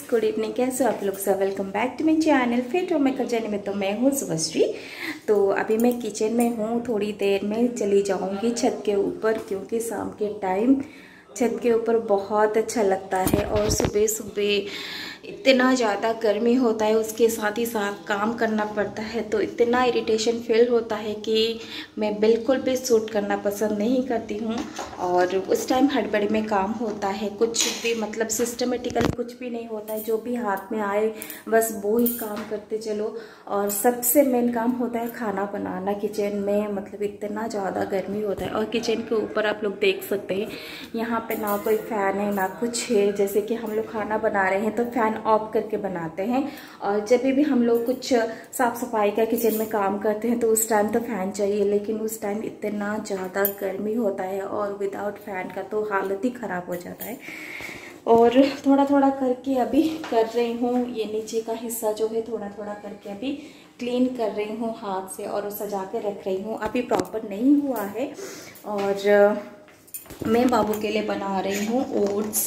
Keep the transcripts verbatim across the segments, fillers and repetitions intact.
Good evening, कैसे हो आप लोग सब। Welcome back to my channel fit home maker journey में। तो मैं हूँ शुभश्री। तो अभी मैं किचन में हूँ, थोड़ी देर में चली जाऊँगी छत के ऊपर, क्योंकि शाम के टाइम छत के ऊपर बहुत अच्छा लगता है। और सुबह सुबह इतना ज़्यादा गर्मी होता है, उसके साथ ही साथ काम करना पड़ता है, तो इतना इरिटेशन फील होता है कि मैं बिल्कुल भी शूट करना पसंद नहीं करती हूँ। और उस टाइम हड़बड़ी में काम होता है, कुछ भी मतलब सिस्टमेटिकली कुछ भी नहीं होता है, जो भी हाथ में आए बस वो ही काम करते चलो। और सबसे मेन काम होता है खाना बनाना किचन में। मतलब इतना ज़्यादा गर्मी होता है। और किचन के ऊपर आप लोग देख सकते हैं, यहाँ पे ना कोई फ़ैन है ना कुछ है। जैसे कि हम लोग खाना बना रहे हैं तो फ़ैन ऑफ करके बनाते हैं, और जब भी हम लोग कुछ साफ़ सफाई का किचन में काम करते हैं तो उस टाइम तो फ़ैन चाहिए। लेकिन उस टाइम इतना ज़्यादा गर्मी होता है और विदाउट फ़ैन का तो हालत ही ख़राब हो जाता है। और थोड़ा थोड़ा करके अभी कर रही हूँ, ये नीचे का हिस्सा जो है थोड़ा थोड़ा करके अभी क्लीन कर रही हूँ हाथ से, और सजा के रख रही हूँ। अभी प्रॉपर नहीं हुआ है। और मैं बाबू के लिए बना रही हूँ ओट्स।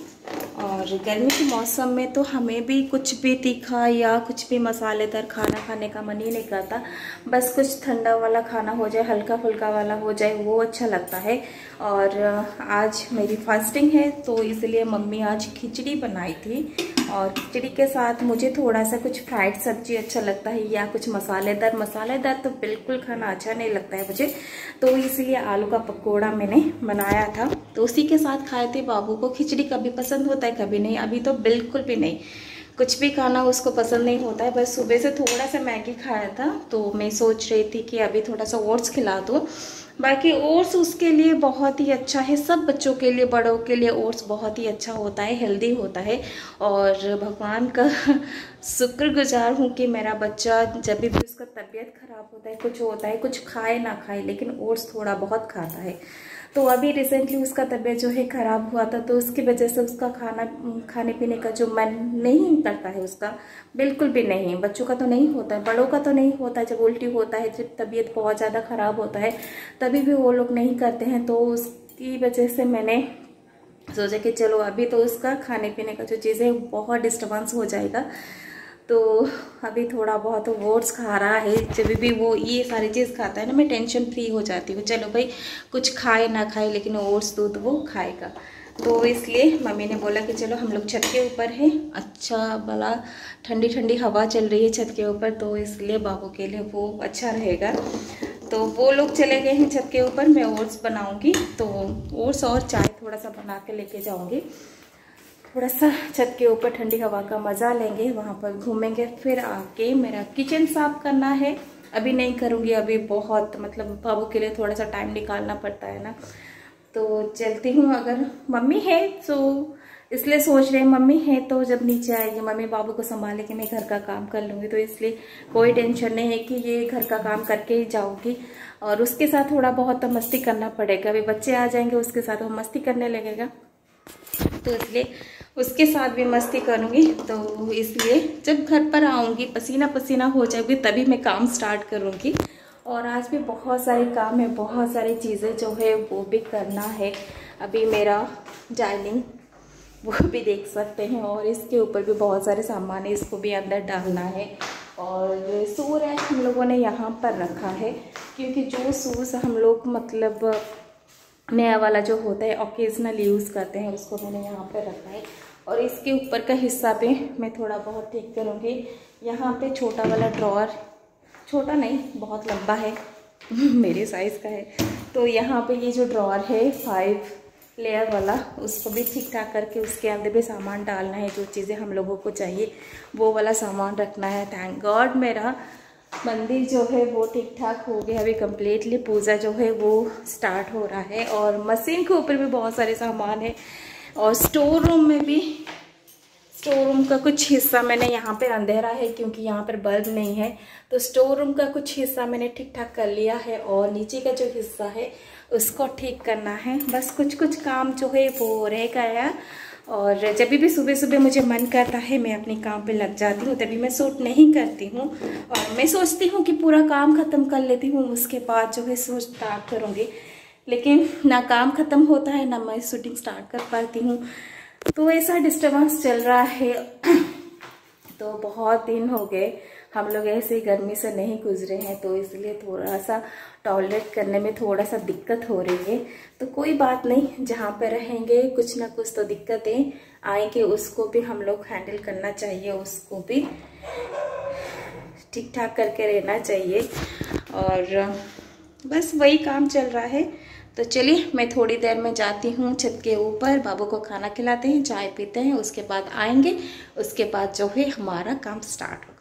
और गर्मी के मौसम में तो हमें भी कुछ भी तीखा या कुछ भी मसालेदार खाना खाने का मन ही नहीं करता। बस कुछ ठंडा वाला खाना हो जाए, हल्का फुल्का वाला हो जाए, वो अच्छा लगता है। और आज मेरी फास्टिंग है तो इसलिए मम्मी आज खिचड़ी बनाई थी। और खिचड़ी के साथ मुझे थोड़ा सा कुछ फ्राइड सब्जी अच्छा लगता है, या कुछ मसालेदार। मसालेदार तो बिल्कुल खाना अच्छा नहीं लगता है मुझे, तो इसलिए आलू का पकोड़ा मैंने बनाया था, तो उसी के साथ खाए थे। बाबू को खिचड़ी कभी पसंद होता है कभी नहीं, अभी तो बिल्कुल भी नहीं, कुछ भी खाना उसको पसंद नहीं होता है। बस सुबह से थोड़ा सा मैगी खाया था, तो मैं सोच रही थी कि अभी थोड़ा सा ओट्स खिला दूँ। बाकी ओट्स उसके लिए बहुत ही अच्छा है, सब बच्चों के लिए, बड़ों के लिए ओट्स बहुत ही अच्छा होता है, हेल्दी होता है। और भगवान का शुक्रगुजार हूँ कि मेरा बच्चा जब भी उसका तबीयत खराब होता है, कुछ होता है, कुछ खाए ना खाए, लेकिन ओट्स थोड़ा बहुत खाता है। तो अभी रिसेंटली उसका तबीयत जो है ख़राब हुआ था, तो उसकी वजह से उसका खाना खाने पीने का जो मन नहीं करता है उसका, बिल्कुल भी नहीं। बच्चों का तो नहीं होता है, बड़ों का तो नहीं होता है। जब उल्टी होता है, जब तबीयत बहुत ज़्यादा ख़राब होता है, तभी भी वो लोग नहीं करते हैं। तो उसकी वजह से मैंने सोचा कि चलो अभी तो उसका खाने पीने का जो चीज़ है बहुत डिस्टर्बेंस हो जाएगा। तो अभी थोड़ा बहुत ओट्स खा रहा है। जब भी वो ये सारी चीज़ खाता है ना, मैं टेंशन फ्री हो जाती हूँ। चलो भाई, कुछ खाए ना खाए, लेकिन ओट्स दूध वो खाएगा। तो इसलिए मम्मी ने बोला कि चलो हम लोग छत के ऊपर हैं, अच्छा भला ठंडी ठंडी हवा चल रही है छत के ऊपर, तो इसलिए बाबू के लिए वो अच्छा रहेगा। तो वो लोग चले गए हैं छत के ऊपर, मैं ओट्स बनाऊँगी। तो ओट्स और चाय थोड़ा सा बना के लेके जाऊँगी, थोड़ा सा छत के ऊपर ठंडी हवा का मज़ा लेंगे, वहाँ पर घूमेंगे। फिर आके मेरा किचन साफ करना है, अभी नहीं करूँगी, अभी बहुत मतलब बाबू के लिए थोड़ा सा टाइम निकालना पड़ता है ना। तो चलती हूँ, अगर मम्मी है तो इसलिए सोच रहे हैं, मम्मी है तो जब नीचे आएगी मम्मी बाबू को संभाले कि मैं घर का काम कर लूँगी, तो इसलिए कोई टेंशन नहीं है कि ये घर का काम करके ही जाऊँगी। और उसके साथ थोड़ा बहुत तो मस्ती करना पड़ेगा, अभी बच्चे आ जाएंगे उसके साथ वो मस्ती करने लगेगा, तो इसलिए उसके साथ भी मस्ती करूँगी। तो इसलिए जब घर पर आऊँगी पसीना पसीना हो जाएगी, तभी मैं काम स्टार्ट करूँगी। और आज भी बहुत सारे काम है, बहुत सारी चीज़ें जो है वो भी करना है। अभी मेरा डाइनिंग वो भी देख सकते हैं, और इसके ऊपर भी बहुत सारे सामान है, इसको भी अंदर डालना है। और सूर है हम लोगों ने यहाँ पर रखा है, क्योंकि जो सूस हम लोग मतलब नया वाला जो होता है ओकेजनल यूज़ करते हैं, उसको मैंने यहाँ पे रखा है। और इसके ऊपर का हिस्सा पे मैं थोड़ा बहुत ठीक करूँगी। यहाँ पे छोटा वाला ड्रॉअर, छोटा नहीं बहुत लंबा है मेरे साइज़ का है, तो यहाँ पे ये जो ड्रॉअर है फाइव लेयर वाला, उसको भी ठीक ठाक करके उसके अंदर भी सामान डालना है, जो चीज़ें हम लोगों को चाहिए वो वाला सामान रखना है। थैंक गॉड मेरा मंदिर जो है वो ठीक ठाक हो गया, अभी कम्प्लीटली पूजा जो है वो स्टार्ट हो रहा है। और मशीन के ऊपर भी बहुत सारे सामान है। और स्टोर रूम में भी, स्टोर रूम का कुछ हिस्सा मैंने यहाँ पे अंधेरा है क्योंकि यहाँ पर बल्ब नहीं है, तो स्टोर रूम का कुछ हिस्सा मैंने ठीक ठाक कर लिया है। और नीचे का जो हिस्सा है उसको ठीक करना है, बस कुछ कुछ काम जो है वो रह गया। और जब भी सुबह सुबह मुझे मन करता है मैं अपने काम पे लग जाती हूँ, तभी मैं शूट नहीं करती हूँ। और मैं सोचती हूँ कि पूरा काम ख़त्म कर लेती हूँ, उसके बाद जो है शूट स्टार्ट करूँगी, लेकिन ना काम ख़त्म होता है ना मैं शूटिंग स्टार्ट कर पाती हूँ। तो ऐसा डिस्टर्बेंस चल रहा है। तो बहुत दिन हो गए हम लोग ऐसे गर्मी से नहीं गुजरे हैं, तो इसलिए थोड़ा सा टॉलरेट करने में थोड़ा सा दिक्कत हो रही है। तो कोई बात नहीं, जहाँ पे रहेंगे कुछ ना कुछ तो दिक्कतें आएंगे, उसको भी हम लोग हैंडल करना चाहिए, उसको भी ठीक ठाक करके रहना चाहिए। और बस वही काम चल रहा है। तो चलिए मैं थोड़ी देर में जाती हूँ छत के ऊपर, बाबू को खाना खिलाते हैं, चाय पीते हैं, उसके बाद आएंगे, उसके बाद जो है हमारा काम स्टार्ट हो।